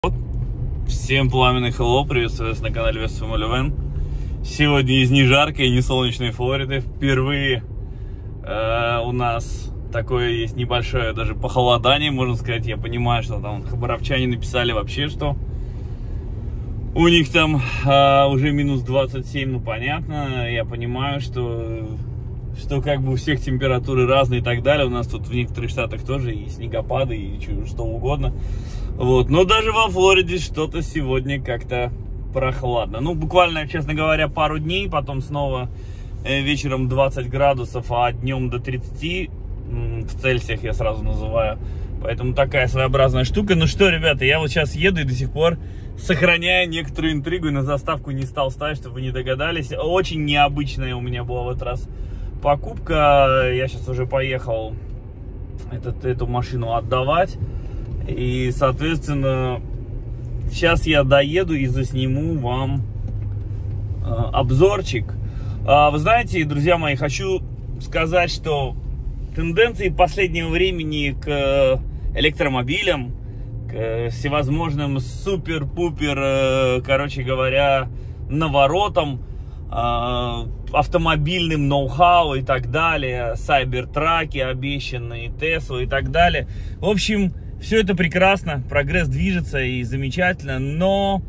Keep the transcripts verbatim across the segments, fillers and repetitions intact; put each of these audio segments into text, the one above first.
Всем пламенный hello, приветствую вас на канале West Family Van. Сегодня из не жаркой, не солнечной Флориды впервые э, у нас такое есть небольшое даже похолодание, можно сказать. Я понимаю, что там хабаровчане написали вообще, что у них там э, уже минус двадцать семь, ну понятно. Я понимаю, что, что как бы у всех температуры разные и так далее. У нас тут в некоторых штатах тоже и снегопады, и что угодно. Вот, но даже во Флориде что-то сегодня как-то прохладно. Ну, буквально, честно говоря, пару дней, потом снова э, вечером двадцать градусов, а днем до тридцати, в Цельсиях я сразу называю. Поэтому такая своеобразная штука. Ну что, ребята, я вот сейчас еду и до сих пор сохраняю некоторую интригу, и на заставку не стал ставить, чтобы вы не догадались. Очень необычная у меня была в этот раз покупка. Я сейчас уже поехал этот, эту машину отдавать. И, соответственно, сейчас я доеду и засниму вам э, обзорчик. А, вы знаете, друзья мои, хочу сказать, что тенденции последнего времени к электромобилям, к всевозможным супер-пупер, э, короче говоря, наворотам, э, автомобильным ноу-хау и так далее, сайбертраки обещанные, Теслы и так далее. В общем, все это прекрасно, прогресс движется и замечательно, но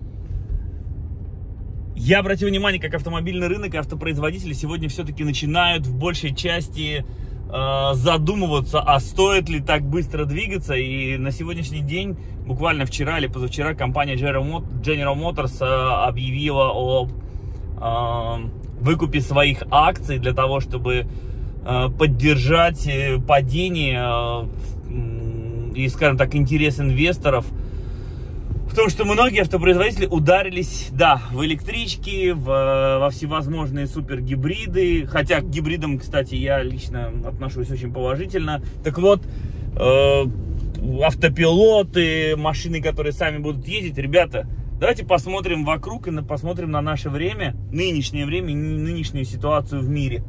я обратил внимание, как автомобильный рынок и автопроизводители сегодня все-таки начинают в большей части э, задумываться, а стоит ли так быстро двигаться. И на сегодняшний день, буквально вчера или позавчера, компания General Motors э, объявила о э, выкупе своих акций для того, чтобы э, поддержать падение э, и, скажем так, интерес инвесторов в том, что многие автопроизводители ударились, да, в электрички, в, во всевозможные супергибриды, хотя к гибридам, кстати, я лично отношусь очень положительно. Так вот, э, автопилоты, машины, которые сами будут ездить, ребята, давайте посмотрим вокруг и посмотрим на наше время, нынешнее время, нынешнюю ситуацию в мире.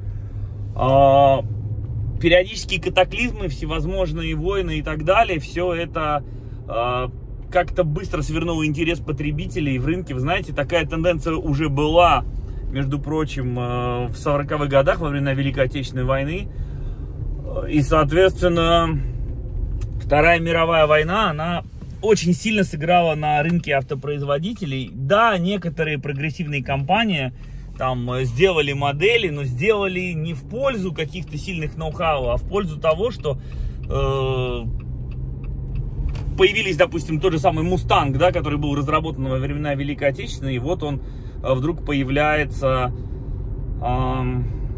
Периодические катаклизмы, всевозможные войны и так далее, все это э, как-то быстро свернуло интерес потребителей в рынке. Вы знаете, такая тенденция уже была, между прочим, э, в сороковых годах, во время Великой Отечественной войны. И, соответственно, Вторая мировая война, она очень сильно сыграла на рынке автопроизводителей. Да, некоторые прогрессивные компании там сделали модели, но сделали не в пользу каких-то сильных ноу-хау, а в пользу того, что э, появились, допустим, тот же самый Мустанг, да, который был разработан во времена Великой Отечественной, и вот он э, вдруг появляется э,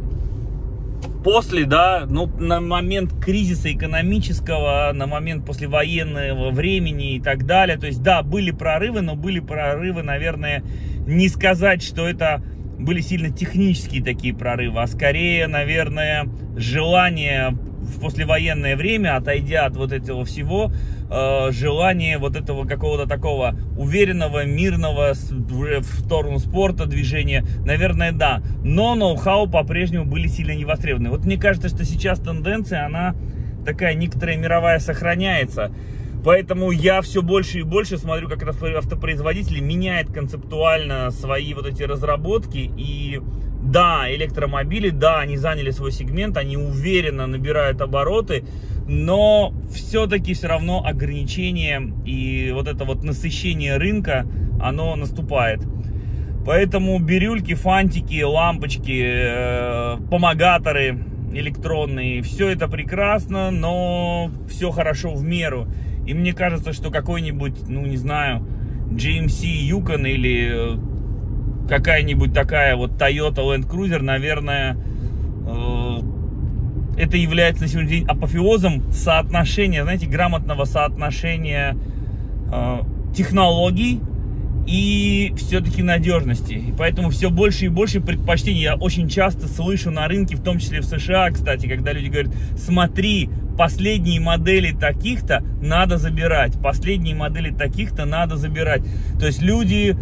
после, да, ну, на момент кризиса экономического, на момент послевоенного времени и так далее. То есть, да, были прорывы, но были прорывы, наверное, не сказать, что это были сильно технические такие прорывы, а скорее, наверное, желание в послевоенное время, отойдя от вот этого всего, э, желание вот этого какого-то такого уверенного, мирного, уже в сторону спорта движения, наверное, да. Но ноу-хау по-прежнему были сильно не востребованы. Вот мне кажется, что сейчас тенденция, она такая некоторая мировая сохраняется. Поэтому я все больше и больше смотрю, как автопроизводители меняют концептуально свои вот эти разработки. И да, электромобили, да, они заняли свой сегмент, они уверенно набирают обороты, но все-таки все равно ограничение и вот это вот насыщение рынка, оно наступает. Поэтому бирюльки, фантики, лампочки, э, помогаторы электронные, все это прекрасно, но все хорошо в меру. И мне кажется, что какой-нибудь, ну не знаю, джи эм си Yukon или какая-нибудь такая вот Toyota Land Cruiser, наверное, э, это является на сегодняшний день апофеозом соотношения, знаете, грамотного соотношения э, технологий и все-таки надежности. И поэтому все больше и больше предпочтений я очень часто слышу на рынке, в том числе в США, кстати, когда люди говорят: смотри, последние модели таких-то надо забирать, последние модели таких-то надо забирать. То есть люди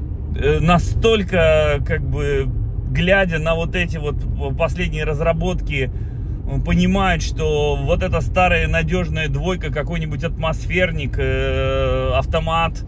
настолько, как бы, глядя на вот эти вот последние разработки, понимают, что вот эта старая надежная двойка, какой-нибудь атмосферник, автомат,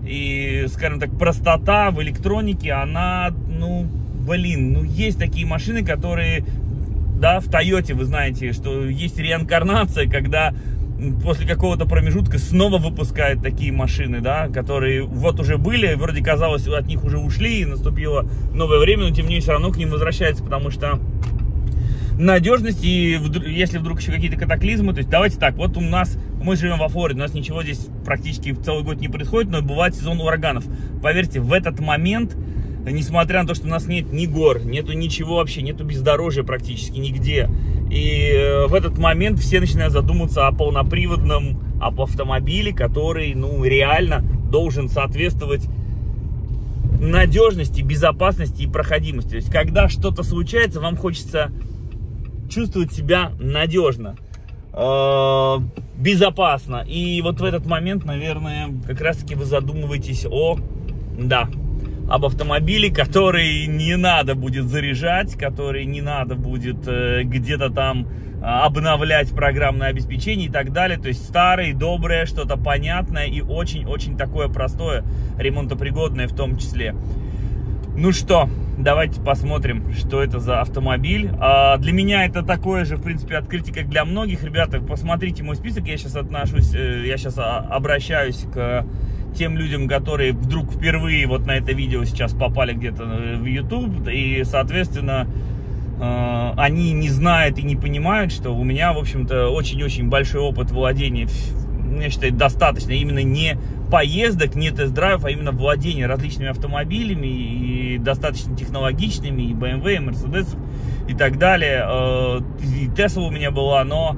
и, скажем так, простота в электронике, она, ну, блин, ну, есть такие машины, которые, да, в Тойоте, вы знаете, что есть реинкарнация, когда после какого-то промежутка снова выпускают такие машины, да, которые вот уже были, вроде казалось, от них уже ушли, и наступило новое время, но тем не менее все равно к ним возвращается, потому что надежность, и если вдруг еще какие-то катаклизмы, то есть давайте так, вот у нас, мы живем во Флориде, у нас ничего здесь практически целый год не происходит, но бывает сезон ураганов. Поверьте, в этот момент, несмотря на то, что у нас нет ни гор, нету ничего вообще, нету бездорожья практически нигде, и в этот момент все начинают задумываться о полноприводном, об автомобиле, который, ну, реально должен соответствовать надежности, безопасности и проходимости. То есть, когда что-то случается, вам хочется чувствовать себя надежно, э, безопасно. И вот в этот момент, наверное, как раз-таки вы задумываетесь о, да, об автомобиле, который не надо будет заряжать, который не надо будет э, где-то там э, обновлять программное обеспечение и так далее. То есть старое, доброе, что-то понятное и очень-очень такое простое, ремонтопригодное в том числе. Ну что, давайте посмотрим, что это за автомобиль. А для меня это такое же, в принципе, открытие, как для многих. Ребята, посмотрите мой список. Я сейчас отношусь, я сейчас обращаюсь к тем людям, которые вдруг впервые вот на это видео сейчас попали где-то в YouTube. И, соответственно, они не знают и не понимают, что у меня, в общем-то, очень-очень большой опыт владения, я считаю, достаточно именно не поездок, не тест-драйвов, а именно владения различными автомобилями, и достаточно технологичными, и бэ эм вэ, и Mercedes, и так далее. И Tesla у меня была, но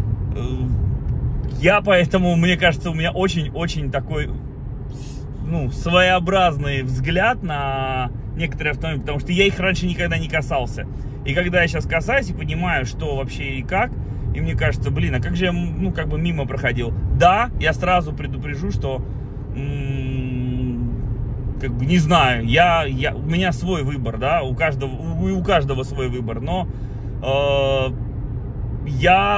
я поэтому, мне кажется, у меня очень-очень такой, ну, своеобразный взгляд на некоторые автомобили, потому что я их раньше никогда не касался. И когда я сейчас касаюсь и понимаю, что вообще и как, и мне кажется, блин, а как же я, ну, как бы мимо проходил. Да, я сразу предупрежу, что, как бы, не знаю, я, я, у меня свой выбор, да, у каждого, у, у каждого свой выбор, но э, я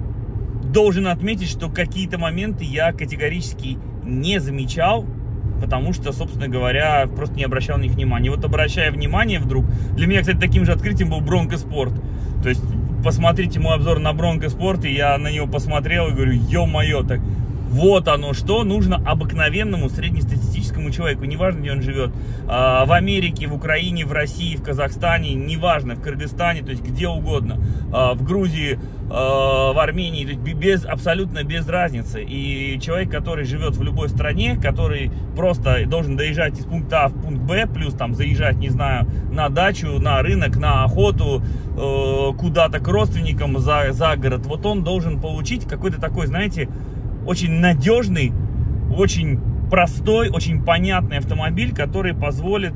должен отметить, что какие-то моменты я категорически не замечал, потому что, собственно говоря, просто не обращал на них внимания. И вот, обращая внимание вдруг, для меня, кстати, таким же открытием был Bronco Sport. То есть, посмотрите мой обзор на Bronco Sport, и я на него посмотрел и говорю, ё-моё, так вот оно что нужно обыкновенному среднестатистическому человеку, неважно, где он живет, в Америке, в Украине, в России, в Казахстане, неважно, в Кыргызстане, то есть где угодно, в Грузии, в Армении, то есть без, абсолютно без разницы. И человек, который живет в любой стране, который просто должен доезжать из пункта А в пункт Б, плюс там заезжать, не знаю, на дачу, на рынок, на охоту, куда-то к родственникам за, за город, вот он должен получить какой-то такой, знаете, очень надежный, очень простой, очень понятный автомобиль, который позволит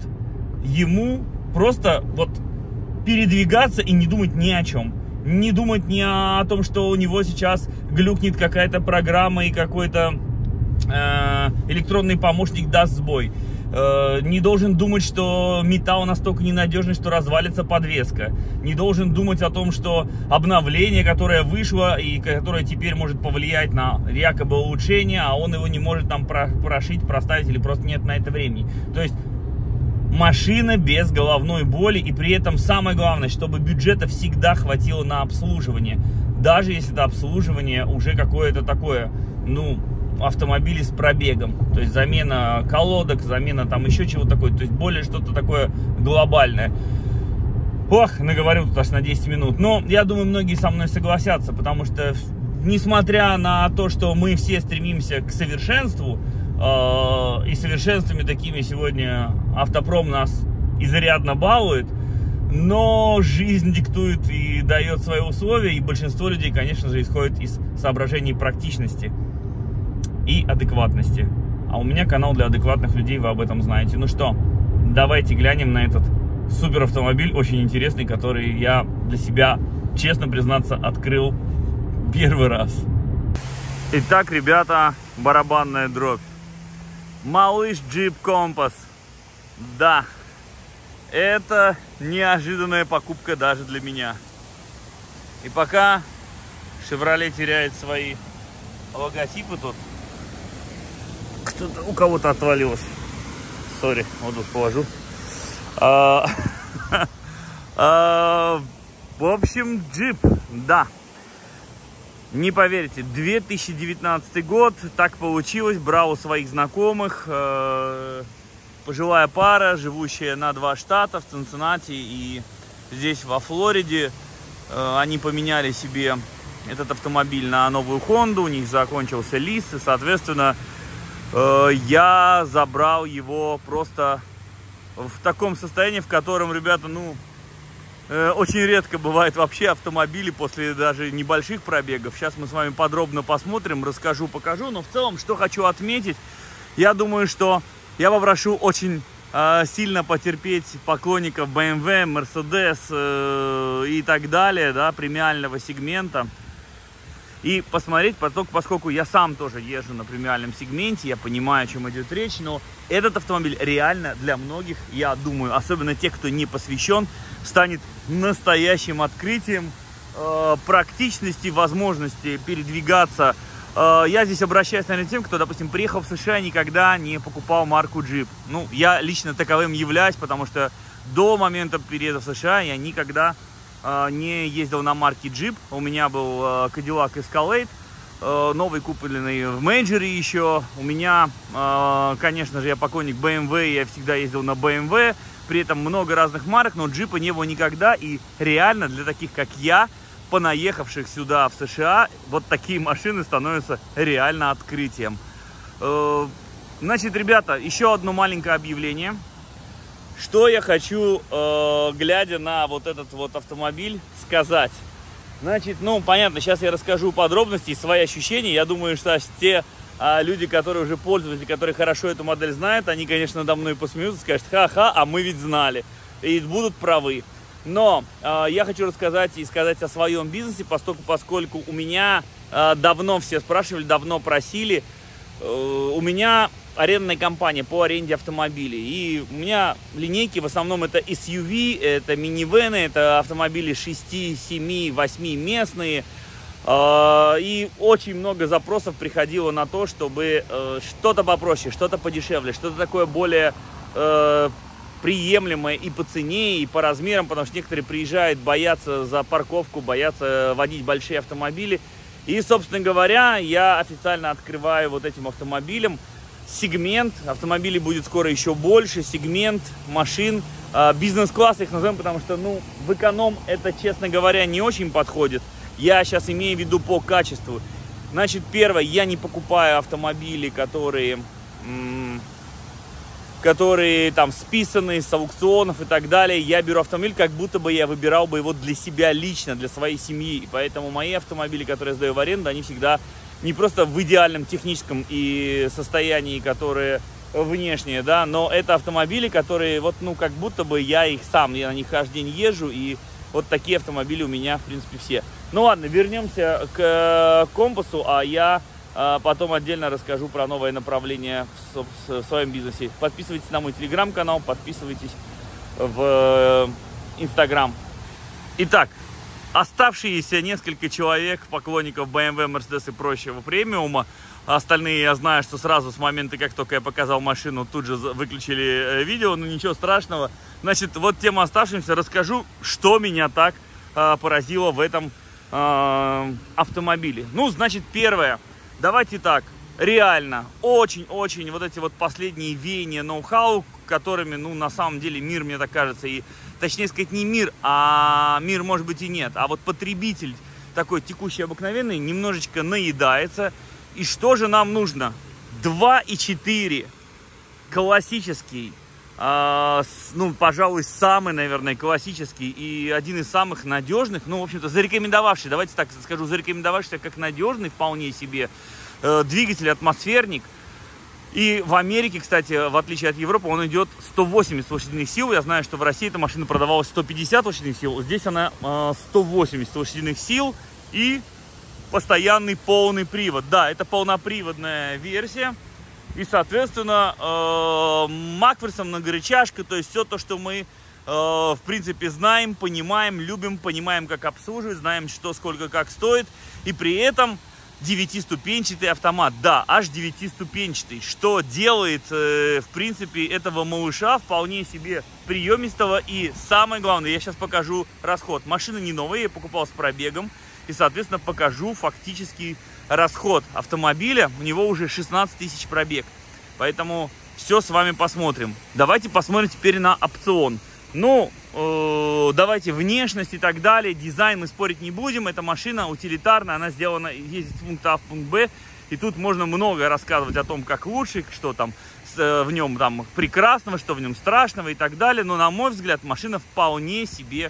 ему просто вот передвигаться и не думать ни о чем. Не думать ни о том, что у него сейчас глюкнет какая-то программа и какой-то э, электронный помощник даст сбой. Э, не должен думать, что металл настолько ненадежный, что развалится подвеска. Не должен думать о том, что обновление, которое вышло и которое теперь может повлиять на якобы улучшение, а он его не может там прошить, проставить, или просто нет на это времени. То есть машина без головной боли, и при этом самое главное, чтобы бюджета всегда хватило на обслуживание. Даже если это обслуживание уже какое-то такое, ну, автомобили с пробегом. То есть замена колодок, замена там еще чего-то такое. То есть более что-то такое глобальное. Ох, наговорил тут аж на десять минут. Но я думаю, многие со мной согласятся, потому что, несмотря на то, что мы все стремимся к совершенству, э, и совершенствами такими сегодня автопром нас изрядно балует, но жизнь диктует и дает свои условия, и большинство людей, конечно же, исходит из соображений практичности и адекватности. А у меня канал для адекватных людей, вы об этом знаете. Ну что, давайте глянем на этот супер автомобиль, очень интересный, который я для себя, честно признаться, открыл первый раз. Итак, ребята, барабанная дробь. Малыш Jeep Compass. Да, это неожиданная покупка даже для меня. И пока Chevrolet теряет свои логотипы тут, Кто-то, у кого-то отвалилось. Сори, вот тут положу. А, а, в общем, джип, да. Не поверите, две тысячи девятнадцатый год, так получилось, брал у своих знакомых, э, пожилая пара, живущая на два штата, в Цинциннати и здесь во Флориде. Э, они поменяли себе этот автомобиль на новую Хонду, у них закончился лиз, и, соответственно, э, я забрал его просто в таком состоянии, в котором, ребята, ну... Очень редко бывает вообще автомобили после даже небольших пробегов. Сейчас мы с вами подробно посмотрим, расскажу, покажу. Но в целом, что хочу отметить, я думаю, что я попрошу очень э, сильно потерпеть поклонников бэ эм вэ, Mercedes э, и так далее, да, премиального сегмента. И посмотреть, поскольку я сам тоже езжу на премиальном сегменте, я понимаю, о чем идет речь, но этот автомобиль реально для многих, я думаю, особенно тех, кто не посвящен, станет настоящим открытием э, практичности, возможности передвигаться. Э, я здесь обращаюсь, наверное, тем, кто, допустим, приехал в США и никогда не покупал марку Jeep. Ну, я лично таковым являюсь, потому что до момента переезда в США я никогда э, не ездил на марке Jeep. У меня был э, Cadillac Escalade, э, новый, купленный в мейджоре еще. У меня, э, конечно же, я поклонник бэ эм вэ, я всегда ездил на бэ эм вэ. При этом много разных марок, но джипа не было никогда. И реально для таких, как я, понаехавших сюда, в США, вот такие машины становятся реально открытием. Значит, ребята, еще одно маленькое объявление. Что я хочу, глядя на вот этот вот автомобиль, сказать. Значит, ну, понятно, сейчас я расскажу подробности и свои ощущения. Я думаю, что те... А люди, которые уже пользователи, которые хорошо эту модель знают, они, конечно, надо мной посмеются, скажут: ха-ха, а мы ведь знали. И будут правы. Но э, я хочу рассказать и сказать о своем бизнесе, поскольку, поскольку у меня э, давно все спрашивали, давно просили. Э, у меня арендная компания по аренде автомобилей. И у меня линейки в основном это эс ю ви, это минивены, это автомобили шести, семи, восьми местные. И очень много запросов приходило на то, чтобы что-то попроще, что-то подешевле, что-то такое более э, приемлемое и по цене, и по размерам, потому что некоторые приезжают, боятся за парковку, боятся водить большие автомобили. И, собственно говоря, я официально открываю вот этим автомобилем сегмент, автомобилей будет скоро еще больше, сегмент машин, э, бизнес-класс их назовем, потому что, ну, в эконом это, честно говоря, не очень подходит. Я сейчас имею в виду по качеству. Значит, первое, я не покупаю автомобили, которые, которые там списаны с аукционов и так далее. Я беру автомобиль, как будто бы я выбирал бы его для себя лично, для своей семьи. И поэтому мои автомобили, которые я сдаю в аренду, они всегда не просто в идеальном техническом и состоянии, которые внешние, да, но это автомобили, которые вот, ну, как будто бы я их сам, я на них каждый день езжу, и вот такие автомобили у меня, в принципе, все. Ну ладно, вернемся к компасу, а я а, потом отдельно расскажу про новое направление в, в, в своем бизнесе. Подписывайтесь на мой телеграм-канал, подписывайтесь в инстаграм. Итак, оставшиеся несколько человек, поклонников бэ эм вэ, Mercedes и прочего премиума, остальные, я знаю, что сразу с момента, как только я показал машину, тут же выключили видео, но ничего страшного. Значит, вот тем оставшимся расскажу, что меня так э, поразило в этом э, автомобиле. Ну, значит, первое, давайте так, реально, очень-очень вот эти вот последние веяния ноу-хау, которыми, ну, на самом деле мир, мне так кажется, и, точнее сказать, не мир, а мир, может быть, и нет, а вот потребитель такой текущий, обыкновенный, немножечко наедается. И что же нам нужно? два и четыре, классический, э, с, ну, пожалуй, самый, наверное, классический и один из самых надежных, ну, в общем-то, зарекомендовавший, давайте так скажу, зарекомендовавшийся как надежный вполне себе э, двигатель-атмосферник. И в Америке, кстати, в отличие от Европы, он идет сто восемьдесят лошадиных сил. Я знаю, что в России эта машина продавалась сто пятьдесят лошадиных сил, здесь она э, сто восемьдесят лошадиных сил и постоянный полный привод. Да, это полноприводная версия. И, соответственно, э, Макферсон, многорычажка, то есть все то, что мы, э, в принципе, знаем, понимаем, любим, понимаем, как обслуживать, знаем, что, сколько, как стоит. И при этом девятиступенчатый автомат. Да, аж девятиступенчатый, что делает, э, в принципе, этого малыша вполне себе приемистого. И самое главное, я сейчас покажу расход. Машина не новая, я покупал с пробегом. И, соответственно, покажу фактический расход автомобиля. У него уже шестнадцать тысяч пробег. Поэтому все с вами посмотрим. Давайте посмотрим теперь на опцион. Ну, э, давайте внешность и так далее, дизайн мы спорить не будем. Эта машина утилитарная, она сделана, ездит с пункта А в пункт Б. И тут можно многое рассказывать о том, как лучше, что там в нем там прекрасного, что в нем страшного и так далее. Но, на мой взгляд, машина вполне себе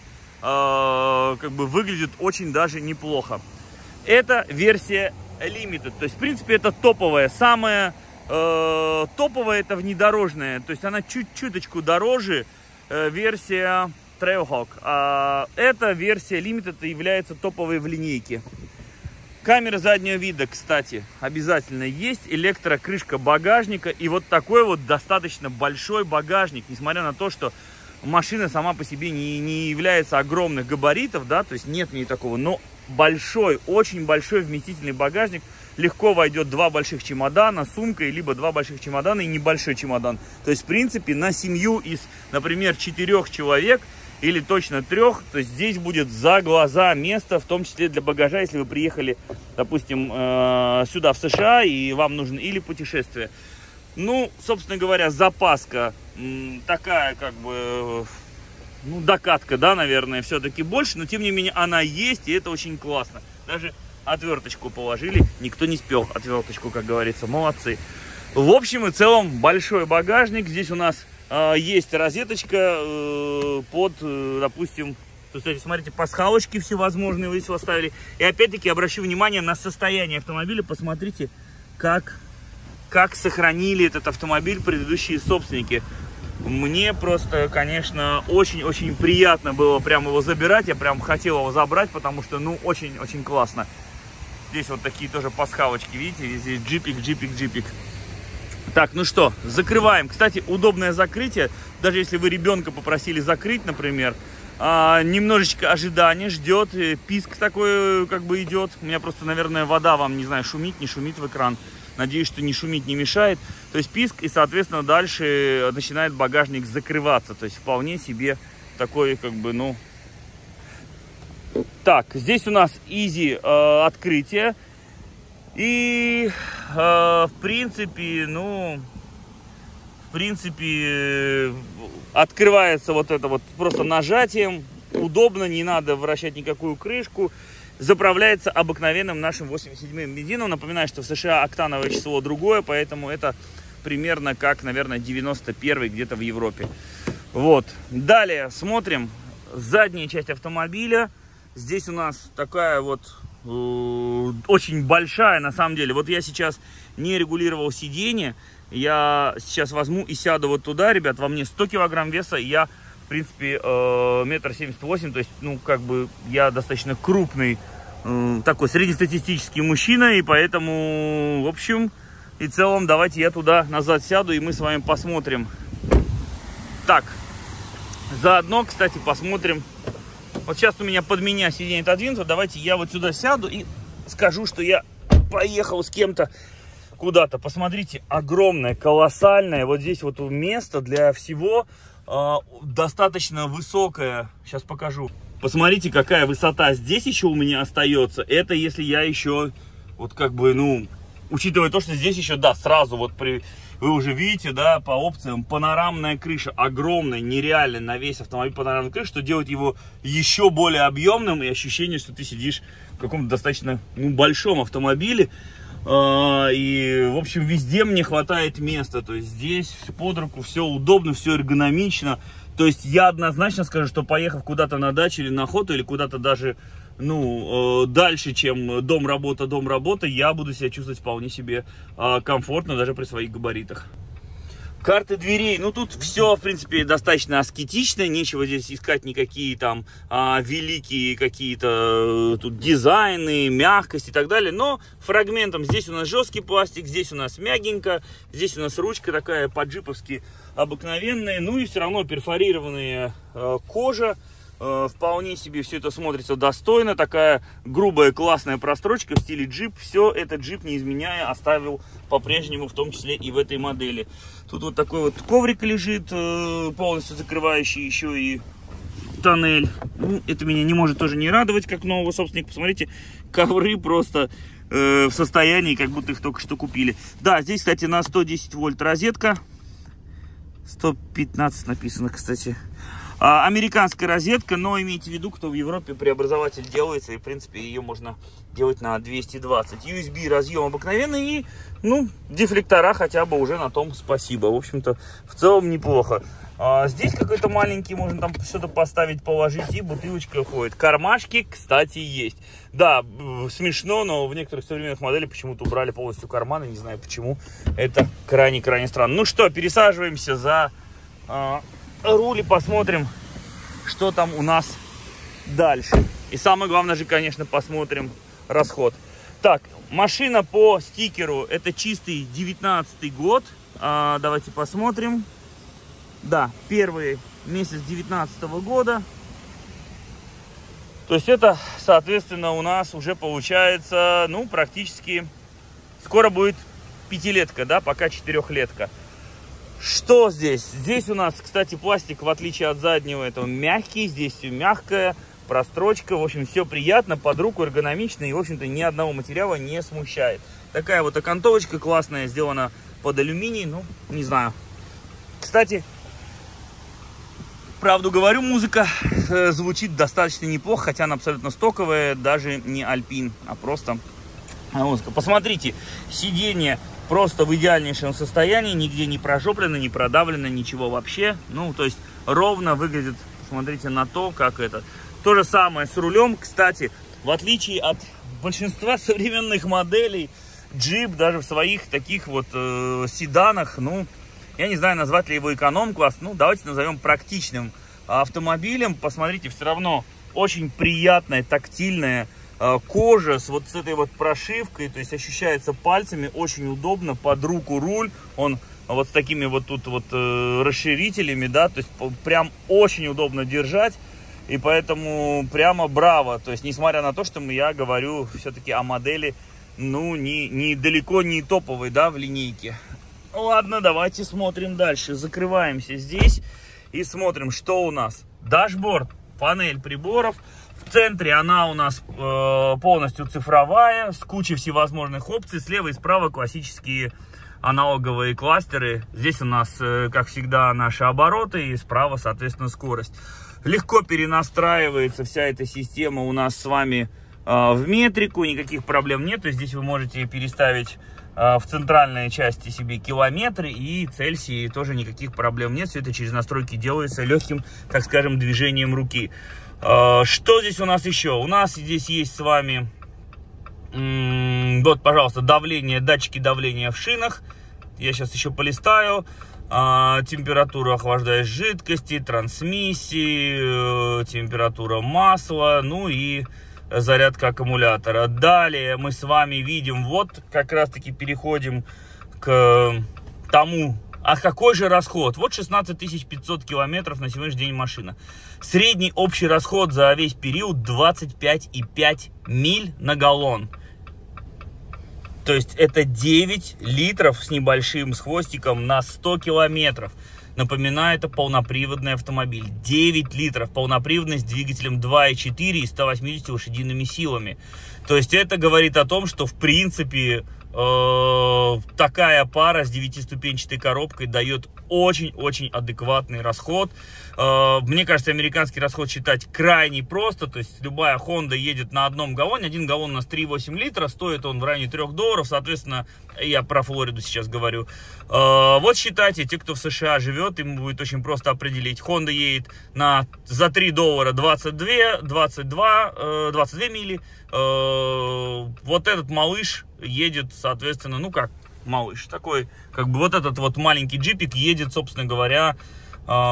э, как бы выглядит очень даже неплохо. Это версия Limited. То есть, в принципе, это топовая, самая э, топовая, это внедорожная. То есть, она чуть-чуточку дороже версия Trailhawk. А эта версия Limited является топовой в линейке. Камера заднего вида, кстати, обязательно есть. Электрокрышка багажника. И вот такой вот достаточно большой багажник. Несмотря на то, что машина сама по себе не, не является огромных габаритов, да, то есть нет в ней такого. Но большой, очень большой вместительный багажник. Легко войдет два больших чемодана, сумка, либо два больших чемодана и небольшой чемодан. То есть, в принципе, на семью из, например, четырех человек или точно трех, то есть здесь будет за глаза место, в том числе для багажа, если вы приехали, допустим, сюда, в США, и вам нужно или путешествие. Ну, собственно говоря, запаска такая, как бы, ну, докатка, да, наверное, все-таки больше, но, тем не менее, она есть, и это очень классно. Даже отверточку положили, никто не спел отверточку, как говорится, молодцы. В общем и целом, большой багажник. Здесь у нас э, есть розеточка э, под, э, допустим, кстати, смотрите, пасхалочки всевозможные вы здесь оставили. И опять-таки обращу внимание на состояние автомобиля. Посмотрите, как, как сохранили этот автомобиль предыдущие собственники. Мне просто, конечно, очень-очень приятно было прям его забирать. Я прям хотел его забрать, потому что, ну, очень-очень классно. Здесь вот такие тоже пасхалочки, видите, здесь джипик, джипик, джипик. Так, ну что, закрываем. Кстати, удобное закрытие. Даже если вы ребенка попросили закрыть, например, а, немножечко ожидания ждет, писк такой как бы идет. У меня просто, наверное, вода вам, не знаю, шумит, не шумит в экран. Надеюсь, что не шумит, не мешает. То есть писк, и, соответственно, дальше начинает багажник закрываться. То есть вполне себе такой, как бы, ну... Так, здесь у нас изи э, открытие. И, э, в принципе, ну... В принципе, э, открывается вот это вот просто нажатием. Удобно, не надо вращать никакую крышку. Заправляется обыкновенным нашим восемьдесят седьмым бензином. Напоминаю, что в США октановое число другое, поэтому это примерно как, наверное, девяносто первый где-то в Европе. Вот. Далее смотрим задняя часть автомобиля. Здесь у нас такая вот э, очень большая, на самом деле. Вот я сейчас не регулировал сиденье. Я сейчас возьму и сяду вот туда, ребят. Во мне сто килограмм веса. Я, в принципе, метр семьдесят восемь. То есть, ну, как бы я достаточно крупный, э, такой среднестатистический мужчина. И поэтому, в общем и целом, давайте я туда назад сяду, и мы с вами посмотрим. Так, заодно, кстати, посмотрим. Вот сейчас у меня под меня сиденье отодвинуто. Давайте я вот сюда сяду и скажу, что я поехал с кем-то куда-то. Посмотрите, огромное, колоссальное. Вот здесь вот место для всего э, достаточно высокое. Сейчас покажу. Посмотрите, какая высота здесь еще у меня остается. Это если я еще, вот как бы, ну, учитывая то, что здесь еще, да, сразу вот при... Вы уже видите, да, по опциям, панорамная крыша, огромная, нереальная на весь автомобиль панорамная крыша, что делает его еще более объемным, и ощущение, что ты сидишь в каком-то достаточно, ну, большом автомобиле. И, в общем, везде мне хватает места, то есть здесь под руку все удобно, все эргономично. То есть я однозначно скажу, что поехав куда-то на дачу или на охоту, или куда-то даже, ну, дальше, чем дом-работа, дом-работа, я буду себя чувствовать вполне себе комфортно, даже при своих габаритах. Карты дверей, ну тут все, в принципе, достаточно аскетично, нечего здесь искать никакие там а, великие какие-то тут дизайны, мягкость и так далее, но фрагментом здесь у нас жесткий пластик, здесь у нас мягенько, здесь у нас ручка такая по-джиповски обыкновенная, ну и все равно перфорированная а, кожа, Э, вполне себе все это смотрится достойно. Такая грубая, классная прострочка в стиле джип. Все это джип, не изменяя, оставил по-прежнему, в том числе и в этой модели. Тут вот такой вот коврик лежит, э, полностью закрывающий еще и тоннель. Ну, это меня не может тоже не радовать, как нового собственника. Посмотрите, ковры просто э, в состоянии, как будто их только что купили. Да, здесь, кстати, на сто десять вольт розетка. сто пятнадцать написано, кстати. А, американская розетка, но имейте в виду, кто в Европе преобразователь делается, и, в принципе, ее можно делать на двести двадцать. ю эс би разъем обыкновенный, и, ну, дефлектора хотя бы уже на том спасибо. В общем-то, в целом неплохо. А, здесь какой-то маленький, можно там что-то поставить, положить, и бутылочка уходит. Кармашки, кстати, есть. Да, смешно, но в некоторых современных моделях почему-то убрали полностью карманы, не знаю почему. Это крайне-крайне странно. Ну что, пересаживаемся за а, руль и посмотрим, что там у нас дальше. И самое главное же, конечно, посмотрим расход. Так, машина по стикеру, это чистый девятнадцатый год. А, давайте посмотрим. Да, первый месяц девятнадцатого года. То есть это, соответственно, у нас уже получается, ну, практически скоро будет пятилетка, да, пока четырехлетка. Что здесь? Здесь у нас, кстати, пластик, в отличие от заднего, этого мягкий. Здесь все мягкое, прострочка. В общем, все приятно, под руку, эргономично. И, в общем-то, ни одного материала не смущает. Такая вот окантовочка классная, сделана под алюминий. Ну, не знаю. Кстати, правду говорю, музыка э, звучит достаточно неплохо. Хотя она абсолютно стоковая. Даже не Alpine, а просто музыка. Посмотрите, сиденье просто в идеальнейшем состоянии, нигде не прожоплено, не продавлено, ничего вообще. Ну, то есть ровно выглядит, посмотрите на то, как это. То же самое с рулем, кстати, в отличие от большинства современных моделей, Jeep даже в своих таких вот э, седанах, ну, я не знаю, назвать ли его эконом-класс, ну, давайте назовем практичным автомобилем. Посмотрите, все равно очень приятная, тактильная кожа с вот с этой вот прошивкой, то есть ощущается пальцами, очень удобно, под руку руль, он вот с такими вот тут вот э, расширителями, да, то есть прям очень удобно держать, и поэтому прямо браво, то есть несмотря на то, что я говорю все-таки о модели, ну, не, не далеко не топовой, да, в линейке. Ладно, давайте смотрим дальше, закрываемся здесь и смотрим, что у нас. Дашборд, панель приборов. В центре она у нас э, полностью цифровая, с кучей всевозможных опций. Слева и справа классические аналоговые кластеры. Здесь у нас, э, как всегда, наши обороты, и справа, соответственно, скорость. Легко перенастраивается вся эта система у нас с вами э, в метрику, никаких проблем нет. То есть здесь вы можете переставить э, в центральной части себе километры и Цельсии, тоже никаких проблем нет. Все это через настройки делается легким, так скажем, движением руки. Что здесь у нас еще? У нас здесь есть с вами, вот, пожалуйста, давление, датчики давления в шинах. Я сейчас еще полистаю. Температура охлаждающей жидкости, трансмиссии, температура масла, ну и зарядка аккумулятора. Далее мы с вами видим, вот как раз таки переходим к тому, а какой же расход? Вот шестнадцать тысяч пятьсот километров на сегодняшний день машина. Средний общий расход за весь период двадцать пять и пять миль на галлон. То есть это девять литров с небольшим, с хвостиком на сто километров. Напоминаю, это полноприводный автомобиль. девять литров, полноприводный с двигателем два и четыре и ста восьмидесятью лошадиными силами. То есть это говорит о том, что в принципе э, такая пара с девятиступенчатой коробкой дает очень-очень адекватный расход. Э, мне кажется, американский расход считать крайне просто. То есть любая Honda едет на одном галлоне. Один галлон у нас три и восемь литра. Стоит он в районе трёх долларов. Соответственно, я про Флориду сейчас говорю. Э, вот считайте, те, кто в США живет, им будет очень просто определить. Honda едет на, за три доллара двадцать два, двадцать два, э, двадцать две мили. Э, вот этот малыш едет, соответственно, ну как малыш, такой, как бы вот этот вот маленький джипик едет, собственно говоря,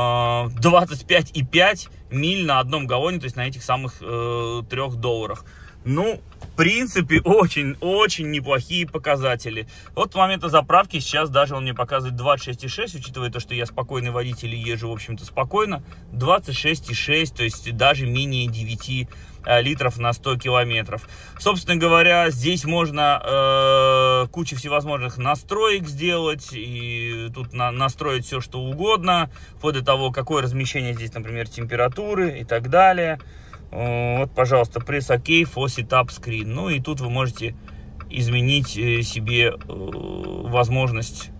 двадцать пять и пять миль на одном галлоне, то есть на этих самых э, трёх долларах. Ну, в принципе, очень-очень неплохие показатели. Вот с момента заправки сейчас даже он мне показывает двадцать шесть и шесть, учитывая то, что я спокойный водитель и езжу, в общем-то, спокойно. двадцать шесть и шесть, то есть даже менее девяти литров на сто километров. Собственно говоря, здесь можно э, кучу всевозможных настроек сделать, и тут на, настроить все, что угодно, вплоть до того, какое размещение здесь, например, температуры и так далее. Вот, пожалуйста, пресс ОК, Faucet Up Screen. Ну и тут вы можете изменить себе возможность,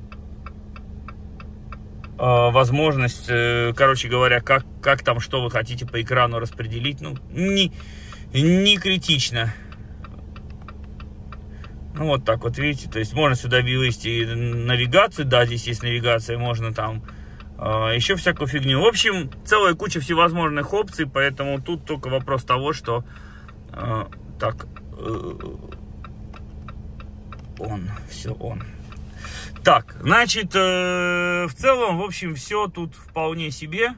возможность, короче говоря, как, как там, что вы хотите по экрану распределить. Ну, не, не критично. Ну, вот так вот, видите, то есть можно сюда вывести навигацию, да, здесь есть навигация, можно там еще всякую фигню. В общем, целая куча всевозможных опций, поэтому тут только вопрос того, что э, так э, он, все он. Так, значит, э, в целом, в общем, все тут вполне себе.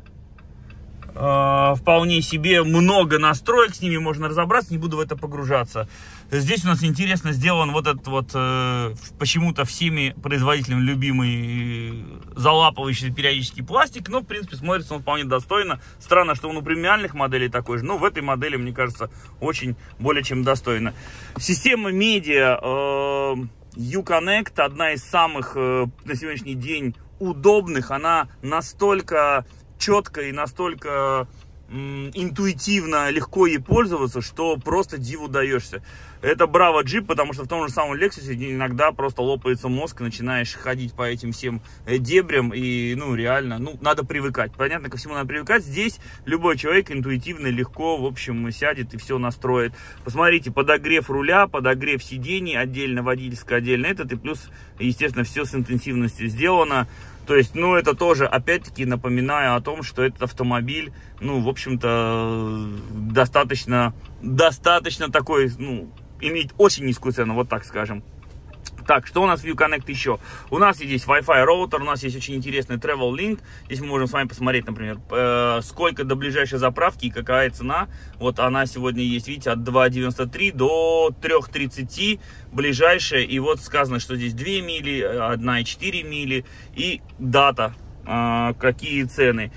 Э, вполне себе много настроек, с ними можно разобраться, не буду в это погружаться. Здесь у нас интересно сделан вот этот вот э, почему-то всеми производителями любимый залапывающийся периодически пластик, но в принципе смотрится он вполне достойно. Странно, что он у премиальных моделей такой же, но в этой модели, мне кажется, очень более чем достойно. Система медиа э, Uconnect, одна из самых э, на сегодняшний день удобных, она настолько четко и настолько интуитивно легко ей пользоваться, что просто диву даешься. Это браво джип, потому что в том же самом Lexus иногда просто лопается мозг, и начинаешь ходить по этим всем дебрям, и, ну, реально, ну, надо привыкать. Понятно, ко всему надо привыкать. Здесь любой человек интуитивно, легко, в общем, сядет и все настроит. Посмотрите, подогрев руля, подогрев сидений отдельно, водительское отдельно этот, и плюс, естественно, все с интенсивностью сделано. То есть, ну, это тоже, опять-таки, напоминаю о том, что этот автомобиль, ну, в общем-то, достаточно, достаточно такой, ну, имеет очень низкую цену, вот так скажем. Так, что у нас в Uconnect еще? У нас есть Wi-Fi роутер, у нас есть очень интересный Travel Link. Здесь мы можем с вами посмотреть, например, э, сколько до ближайшей заправки и какая цена. Вот она сегодня есть, видите, от два девяносто три до трёх тридцати ближайшая. И вот сказано, что здесь две мили, одна и четыре мили и дата, э, какие цены.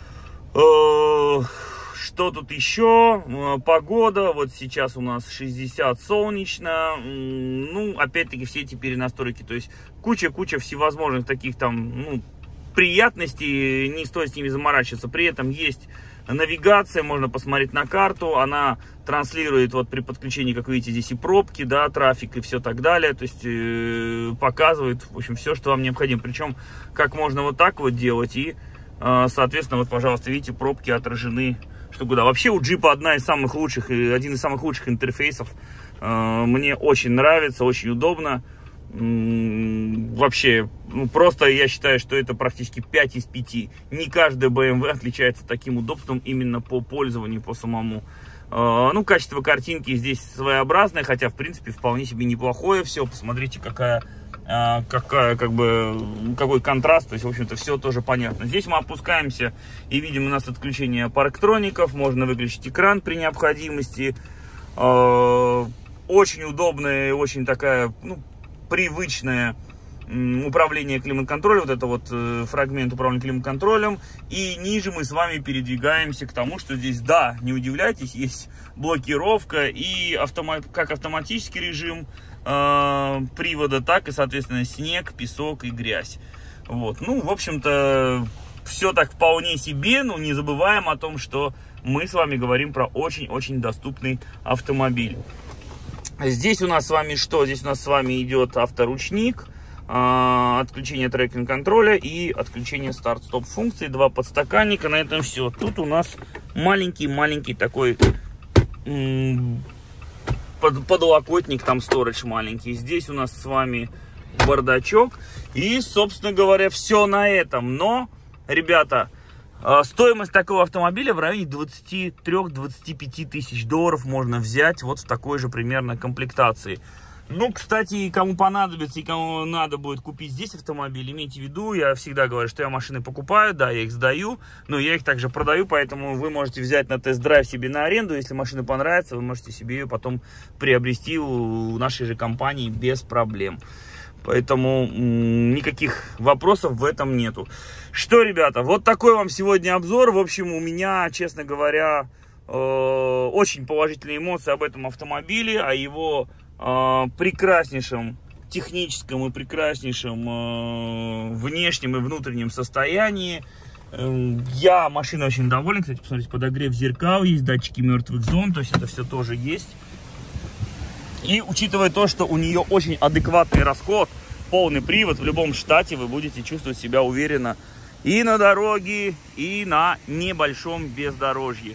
Э, Что тут еще? Погода. Вот сейчас у нас шестьдесят солнечно. Ну, опять-таки, все эти перенастройки. То есть, куча-куча всевозможных таких там, ну, приятностей. Не стоит с ними заморачиваться. При этом есть навигация. Можно посмотреть на карту. Она транслирует, вот при подключении, как видите, здесь и пробки, да, трафик и все так далее. То есть, э, показывает, в общем, все, что вам необходимо. Причем, как можно вот так вот делать. И, э, соответственно, вот, пожалуйста, видите, пробки отражены. Что куда. Вообще у джипа одна из самых лучших, один из самых лучших интерфейсов. Мне очень нравится, очень удобно. Вообще, ну, просто я считаю, что это практически пять из пяти. Не каждая бэ эм вэ отличается таким удобством именно по пользованию, по самому. Ну, качество картинки здесь своеобразное, хотя, в принципе, вполне себе неплохое все. Посмотрите, какая... Какая, как бы, какой контраст, то есть, в общем-то, все тоже понятно. Здесь мы опускаемся и видим у нас отключение парктроников, можно выключить экран при необходимости. Очень удобная, очень такая, ну, привычная управление климат-контролем, вот это вот фрагмент управления климат-контролем. И ниже мы с вами передвигаемся к тому, что здесь, да, не удивляйтесь, есть блокировка и автомат, как автоматический режим э, привода, так и, соответственно, снег, песок и грязь. Вот, ну, в общем-то, все так вполне себе, но не забываем о том, что мы с вами говорим про очень-очень доступный автомобиль. Здесь у нас с вами что? Здесь у нас с вами идет авторучник, отключение трекинг-контроля и отключение старт-стоп функции, два подстаканника, на этом все. Тут у нас маленький-маленький такой под, подлокотник, там сторидж маленький. Здесь у нас с вами бардачок и, собственно говоря, все на этом. Но, ребята, стоимость такого автомобиля в районе двадцати трёх — двадцати пяти тысяч долларов можно взять вот в такой же примерно комплектации. Ну, кстати, кому понадобится и кому надо будет купить здесь автомобиль, имейте в виду, я всегда говорю, что я машины покупаю, да, я их сдаю, но я их также продаю, поэтому вы можете взять на тест-драйв себе на аренду, если машина понравится, вы можете себе ее потом приобрести у нашей же компании без проблем. Поэтому никаких вопросов в этом нету. Что, ребята, вот такой вам сегодня обзор. В общем, у меня, честно говоря, очень положительные эмоции об этом автомобиле, о его прекраснейшем техническом и прекраснейшем э, внешнем и внутреннем состоянии. Э, я машиной очень доволен. Кстати, посмотрите, подогрев зеркал, есть датчики мертвых зон, то есть это все тоже есть. И учитывая то, что у нее очень адекватный расход, полный привод, в любом штате вы будете чувствовать себя уверенно и на дороге, и на небольшом бездорожье.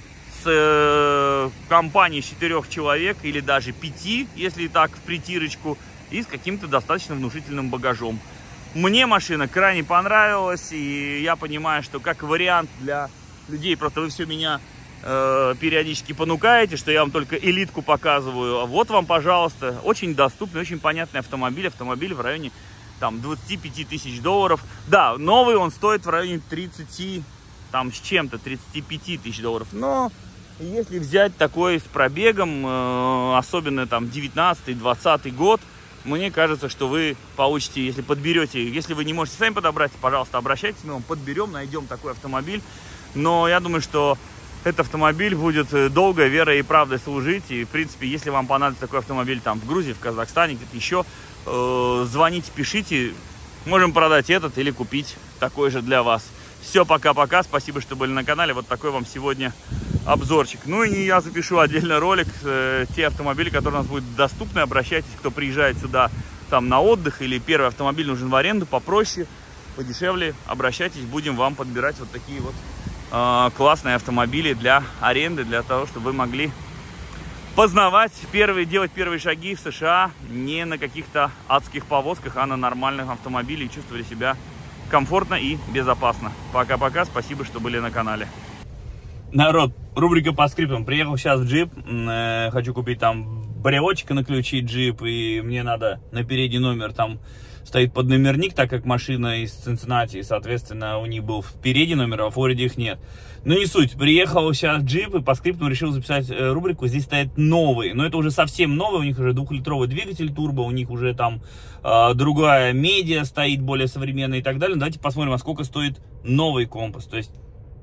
С компанией четырех человек или даже пяти, если так в притирочку, и с каким-то достаточно внушительным багажом. Мне машина крайне понравилась, и я понимаю, что как вариант для людей, просто вы все меня э, периодически понукаете, что я вам только элитку показываю. Вот вам, пожалуйста, очень доступный, очень понятный автомобиль, автомобиль в районе там двадцати пяти тысяч долларов. Да, новый он стоит в районе тридцати, там с чем-то, тридцати пяти тысяч долларов, но если взять такой с пробегом, особенно там девятнадцатый-двадцатый год, мне кажется, что вы получите, если подберете, если вы не можете сами подобрать, пожалуйста, обращайтесь, мы вам подберем, найдем такой автомобиль. Но я думаю, что этот автомобиль будет долго, верой и правдой служить. И, в принципе, если вам понадобится такой автомобиль там в Грузии, в Казахстане, где-то еще, э, звоните, пишите, можем продать этот или купить такой же для вас. Все, пока-пока, спасибо, что были на канале. Вот такой вам сегодня обзорчик. Ну и я запишу отдельно ролик, э, те автомобили, которые у нас будут доступны. Обращайтесь, кто приезжает сюда там на отдых или первый автомобиль нужен в аренду, попроще, подешевле. Обращайтесь, будем вам подбирать вот такие вот э, классные автомобили для аренды, для того, чтобы вы могли познавать, первые, делать первые шаги в США не на каких-то адских повозках, а на нормальных автомобилях и чувствовали себя комфортно и безопасно. Пока-пока, спасибо, что были на канале. Народ, рубрика по скриптам. Приехал сейчас в джип, э, хочу купить там брелочек на ключи джип, и мне надо на передний номер, там стоит подномерник, так как машина из Цинциннати, и, соответственно, у них был впереди номер, а в Флориде их нет. Ну не суть, приехал сейчас джип, и по скриптам решил записать э, рубрику. Здесь стоят новые, но это уже совсем новые, у них уже двухлитровый двигатель турбо, у них уже там э, другая медиа стоит, более современная и так далее. Давайте посмотрим, а сколько стоит новый компас, то есть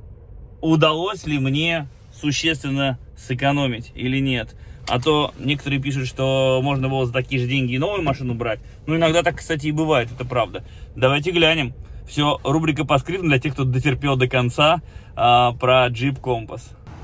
удалось ли мне существенно сэкономить или нет. А то некоторые пишут, что можно было за такие же деньги и новую машину брать. Ну, иногда так, кстати, и бывает, это правда. Давайте глянем. Все, рубрика по скриптам для тех, кто дотерпел до конца а, про Jeep Compass.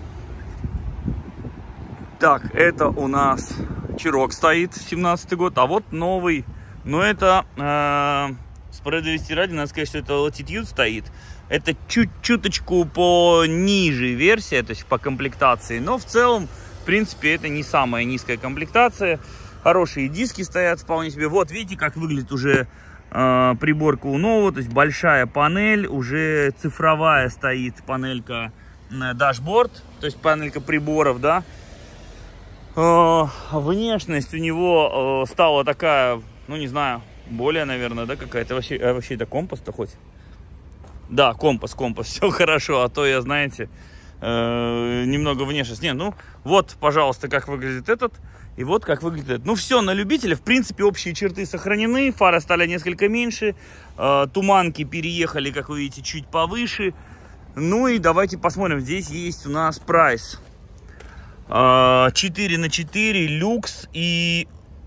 Так, это у нас Чирок стоит, семнадцатый год, а вот новый. Но это, э, справедливости ради, надо сказать, что это Latitude стоит. Это чуть-чуточку пониже версия, то есть по комплектации. Но в целом, в принципе, это не самая низкая комплектация. Хорошие диски стоят вполне себе. Вот, видите, как выглядит уже э, приборка у нового. То есть большая панель, уже цифровая стоит панелька, э, дашборд. То есть панелька приборов, да. Э, внешность у него э, стала такая, ну не знаю, более, наверное, да, какая-то. Вообще, а вообще это компас-то хоть? Да, компас, компас, все хорошо. А то я, знаете... Э, немного внешность. Не, ну вот, пожалуйста, как выглядит этот, и вот как выглядит этот. Ну все, на любителя, в принципе, общие черты сохранены, фары стали несколько меньше, э, туманки переехали, как вы видите, чуть повыше. Ну и давайте посмотрим, здесь есть у нас прайс. Э, четыре на четыре, люкс и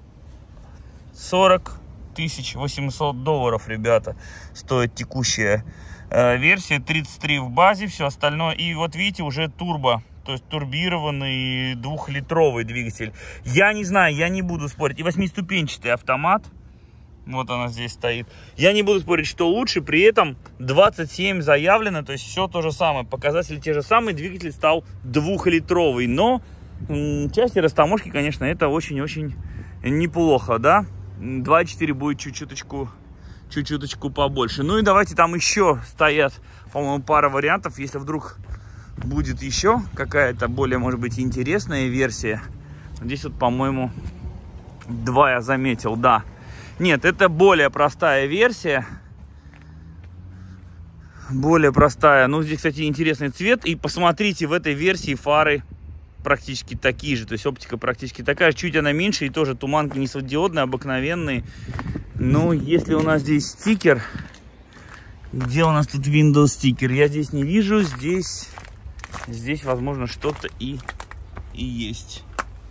сорок тысяч восемьсот долларов, ребята, стоит текущая версия, тридцать три в базе, все остальное. И вот видите, уже турбо, то есть турбированный двухлитровый двигатель. Я не знаю, я не буду спорить. И восьмиступенчатый автомат. Вот она здесь стоит. Я не буду спорить, что лучше. При этом двадцать семь заявлено, то есть все то же самое. Показатели те же самые. Двигатель стал двухлитровый. Но части растаможки, конечно, это очень-очень неплохо, да. два и четыре будет чуть-чуточку... чуть-чуточку побольше. Ну и давайте, там еще стоят, по-моему, пара вариантов. Если вдруг будет еще какая-то более, может быть, интересная версия. Здесь вот, по-моему, Два я заметил, да. Нет, это более простая версия. Более простая. Ну, здесь, кстати, интересный цвет. И посмотрите, в этой версии фары практически такие же. То есть оптика практически такая же. Чуть она меньше. И тоже туманки не светодиодные, обыкновенные. Но если у нас здесь стикер... Где у нас тут Windows стикер? Я здесь не вижу. Здесь, здесь возможно, что-то и, и есть.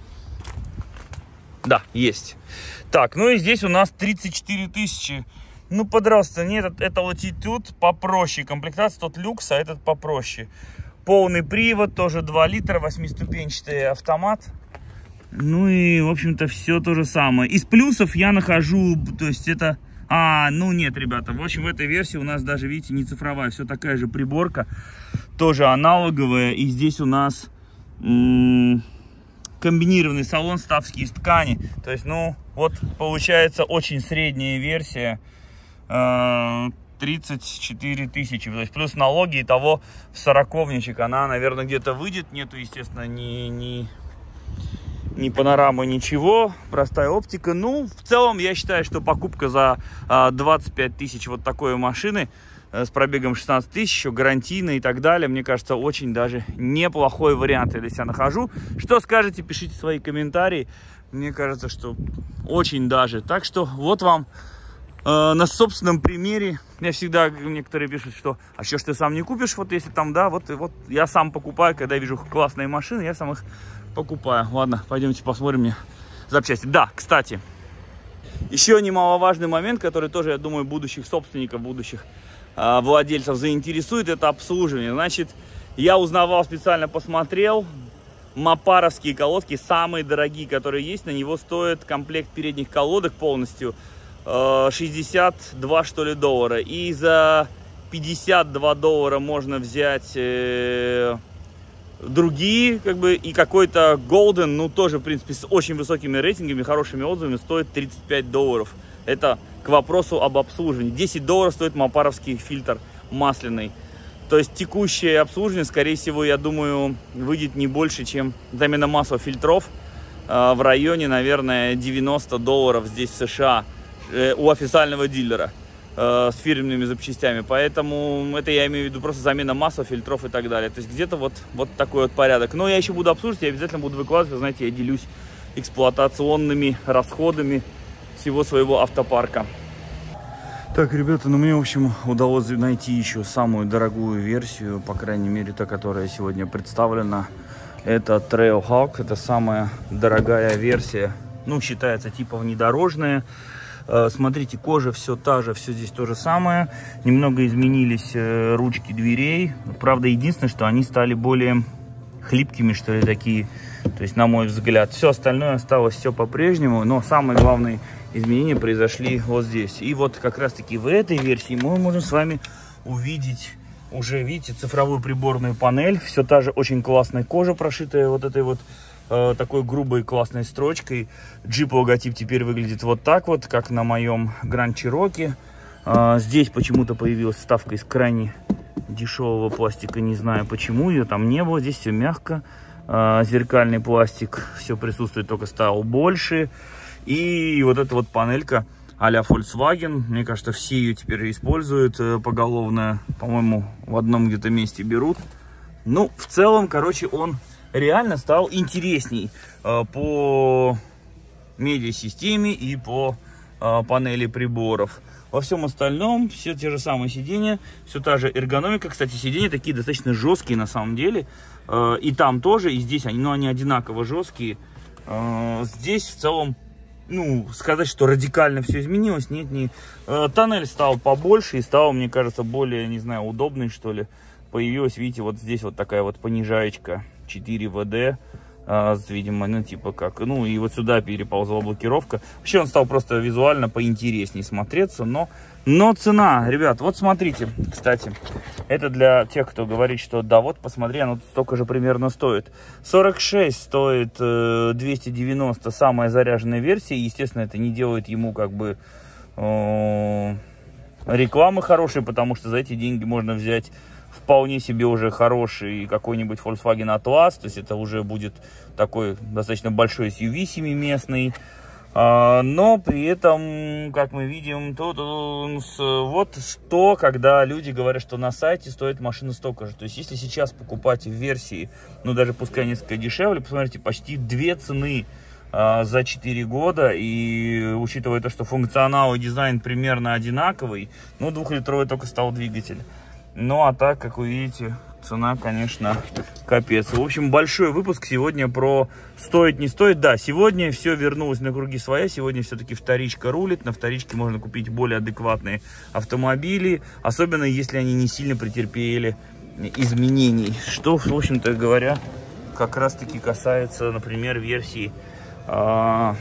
Да, есть. Так, ну и здесь у нас тридцать четыре тысячи. Ну, пожалуйста, нет, это, это Latitude попроще. Комплектация тот люкс, а этот попроще. Полный привод, тоже два литра, восьмиступенчатый автомат. Ну и, в общем-то, все то же самое. Из плюсов я нахожу, то есть это... А, ну нет, ребята, в общем, в этой версии у нас даже, видите, не цифровая, все такая же приборка, тоже аналоговая. И здесь у нас м-м, комбинированный салон, вставки из ткани. То есть, ну, вот получается очень средняя версия, э, тридцать четыре тысячи. То есть, плюс налоги, и того в сороковничек она, наверное, где-то выйдет. Нету, естественно, ни... ни... ни панорамы, ничего, простая оптика. Ну, в целом, я считаю, что покупка за а, двадцать пять тысяч вот такой машины а, с пробегом шестнадцать тысяч, еще гарантийно и так далее, мне кажется, очень даже неплохой вариант я для себя нахожу. Что скажете, пишите свои комментарии. Мне кажется, что очень даже. Так что вот вам а, на собственном примере. Я всегда, некоторые пишут, что а что ж ты сам не купишь, вот если там, да, вот, вот я сам покупаю, когда вижу классные машины, я сам их покупаю. Ладно, пойдемте посмотрим мне запчасти. Да, кстати, еще немаловажный момент, который тоже, я думаю, будущих собственников, будущих э, владельцев заинтересует, это обслуживание. Значит, я узнавал, специально посмотрел, мопаровские колодки, самые дорогие, которые есть, на него стоит комплект передних колодок полностью э, шестьдесят два, что ли, доллара. И за пятьдесят два доллара можно взять... Э, другие, как бы, и какой-то Golden, ну, тоже, в принципе, с очень высокими рейтингами, хорошими отзывами, стоит тридцать пять долларов. Это к вопросу об обслуживании. десять долларов стоит мопаровский фильтр масляный. То есть текущее обслуживание, скорее всего, я думаю, выйдет не больше, чем замена масла фильтров э, в районе, наверное, девяносто долларов здесь в США э, у официального дилера с фирменными запчастями, поэтому это я имею в виду просто замена масла, фильтров и так далее. То есть где-то вот, вот такой вот порядок. Но я еще буду обслуживать, я обязательно буду выкладывать, вы знаете, я делюсь эксплуатационными расходами всего своего автопарка. Так, ребята, ну мне, в общем, удалось найти еще самую дорогую версию, по крайней мере, та, которая сегодня представлена. Это Trailhawk, это самая дорогая версия, ну, считается типа внедорожная. Смотрите, кожа все та же, все здесь то же самое. Немного изменились ручки дверей. Правда, единственное, что они стали более хлипкими, что ли, такие. То есть, на мой взгляд, все остальное осталось все по-прежнему. Но самые главные изменения произошли вот здесь. И вот как раз-таки в этой версии мы можем с вами увидеть уже, видите, цифровую приборную панель. Все та же очень классная кожа, прошитая вот этой вот такой грубой классной строчкой. Джип логотип теперь выглядит вот так вот, как на моем Grand Cherokee. А, здесь почему-то появилась вставка из крайне дешевого пластика, не знаю почему, ее там не было. Здесь все мягко, а, зеркальный пластик, все присутствует, только стал больше. И вот эта вот панелька а-ля Volkswagen, мне кажется, все ее теперь используют поголовно, по-моему, в одном где-то месте берут. Ну, в целом, короче, он реально стал интересней э, по медиасистеме и по э, панели приборов. Во всем остальном все те же самые сиденья, все та же эргономика. Кстати, сиденья такие достаточно жесткие на самом деле. Э, и там тоже, и здесь они, но они одинаково жесткие. Э, здесь в целом, ну, сказать, что радикально все изменилось, нет, не. Э, тоннель стал побольше и стал, мне кажется, более, не знаю, удобный, что ли. Появилась, видите, вот здесь вот такая вот понижаечка четыре вэ дэ, а, видимо, ну, типа как, ну, и вот сюда переползла блокировка. Вообще он стал просто визуально поинтереснее смотреться, но, но цена, ребят, вот смотрите, кстати, это для тех, кто говорит, что да, вот, посмотри, оно столько же примерно стоит. сорок шесть стоит э, двести девяносто, самая заряженная версия, естественно, это не делает ему, как бы, э, рекламы хорошей, потому что за эти деньги можно взять вполне себе уже хороший какой-нибудь Volkswagen Atlas, то есть это уже будет такой достаточно большой эс ю ви семиместный. Но при этом, как мы видим, тут вот что, когда люди говорят, что на сайте стоит машина столько же. То есть, если сейчас покупать в версии, ну даже пускай несколько дешевле, посмотрите, почти две цены а, за четыре года. И учитывая то, что функционал и дизайн примерно одинаковый, ну двухлитровый только стал двигатель. Ну а так, как вы видите, цена, конечно, капец. В общем, большой выпуск сегодня про стоит, не стоит. Да, сегодня все вернулось на круги своя. Сегодня все-таки вторичка рулит. На вторичке можно купить более адекватные автомобили. Особенно, если они не сильно претерпели изменений. Что, в общем-то говоря, как раз-таки касается, например, версии а,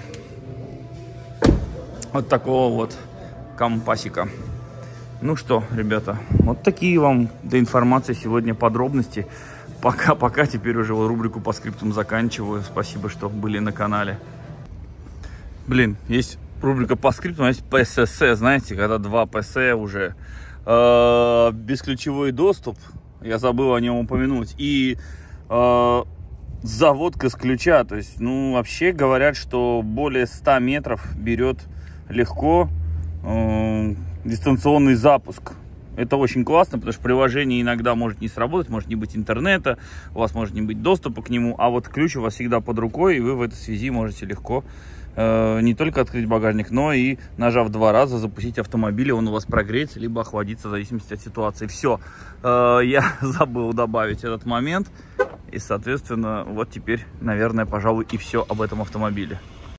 вот такого вот компасика. Ну что, ребята, вот такие вам для информации сегодня подробности. Пока-пока, теперь уже рубрику по скриптам заканчиваю. Спасибо, что были на канале. Блин, есть рубрика по скриптам, есть пэ эс эс, знаете, когда два пэ эс уже. Э, бесключевой доступ, я забыл о нем упомянуть. И э, заводка с ключа, то есть, ну, вообще говорят, что более ста метров берет легко. Э, дистанционный запуск. Это очень классно, потому что приложение иногда может не сработать, может не быть интернета, у вас может не быть доступа к нему, а вот ключ у вас всегда под рукой, и вы в этой связи можете легко э, не только открыть багажник, но и, нажав два раза, запустить автомобиль, и он у вас прогреется, либо охладится, в зависимости от ситуации. Все, э, я забыл добавить этот момент, и, соответственно, вот теперь, наверное, пожалуй, и все об этом автомобиле.